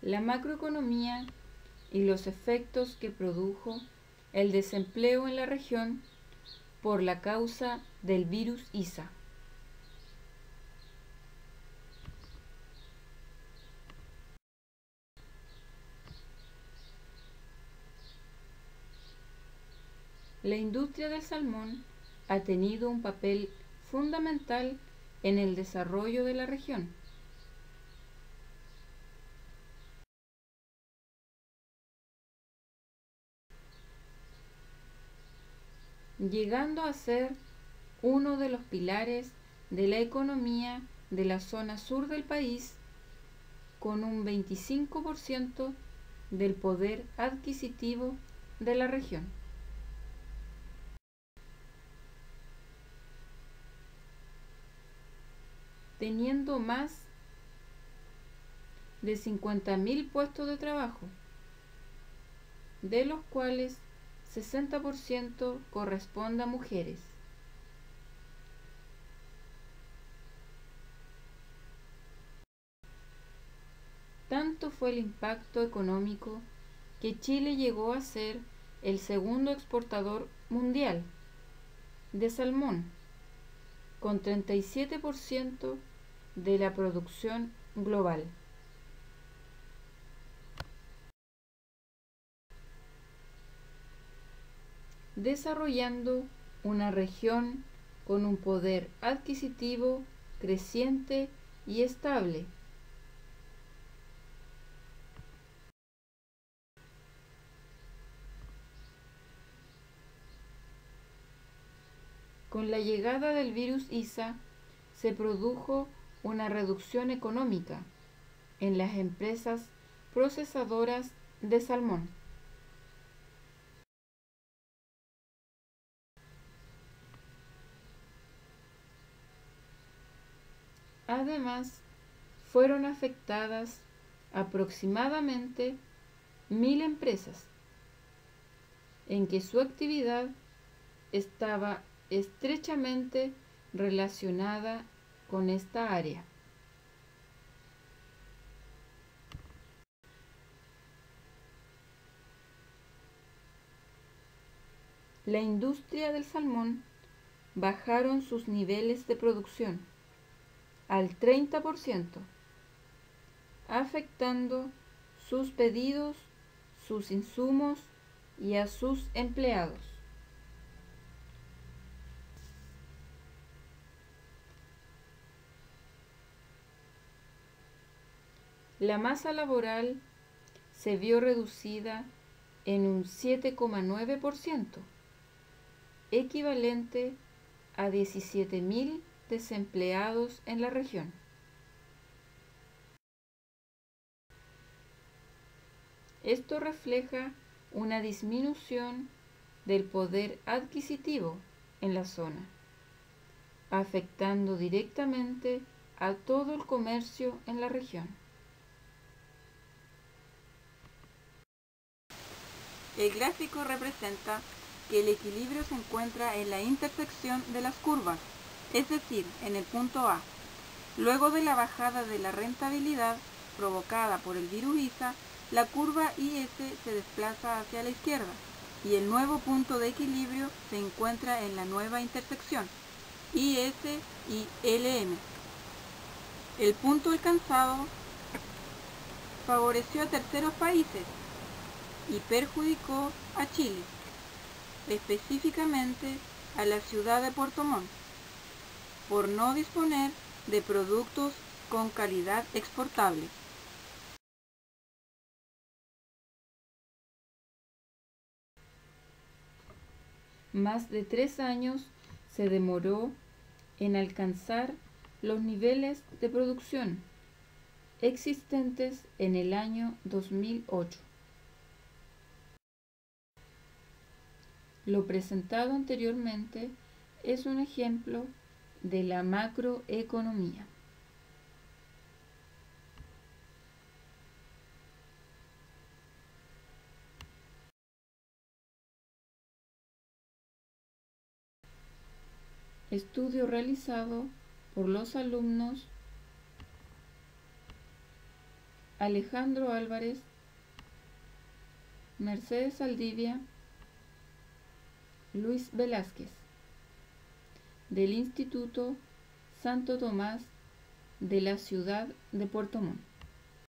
la macroeconomía y los efectos que produjo el desempleo en la región por la causa del virus ISA. La industria del salmón ha tenido un papel fundamental en el desarrollo de la región. Llegando a ser uno de los pilares de la economía de la zona sur del país, con un 25% del poder adquisitivo de la región. Teniendo más de 50.000 puestos de trabajo, de los cuales 60% corresponde a mujeres. Tanto fue el impacto económico que Chile llegó a ser el segundo exportador mundial de salmón, con 37% de la producción global. Desarrollando una región con un poder adquisitivo creciente y estable. Con la llegada del virus ISA se produjo una reducción económica en las empresas procesadoras de salmón. Además, fueron afectadas aproximadamente 1.000 empresas, en que su actividad estaba estrechamente relacionada con esta área. La industria del salmón bajaron sus niveles de producción al 30%, afectando sus pedidos, sus insumos y a sus empleados. La masa laboral se vio reducida en un 7,9%, equivalente a 17.000 desempleados en la región. Esto refleja una disminución del poder adquisitivo en la zona, afectando directamente a todo el comercio en la región. El gráfico representa que el equilibrio se encuentra en la intersección de las curvas, es decir, en el punto A. Luego de la bajada de la rentabilidad provocada por el virus ISA, la curva IS se desplaza hacia la izquierda y el nuevo punto de equilibrio se encuentra en la nueva intersección IS y LM. El punto alcanzado favoreció a terceros países y perjudicó a Chile, específicamente a la ciudad de Puerto Montt, por no disponer de productos con calidad exportable. Más de 3 años se demoró en alcanzar los niveles de producción existentes en el año 2008. Lo presentado anteriormente es un ejemplo de la macroeconomía. Estudio realizado por los alumnos Alejandro Álvarez, Mercedes Saldivia, Luis Velázquez, del Instituto Santo Tomás de la ciudad de Puerto Montt.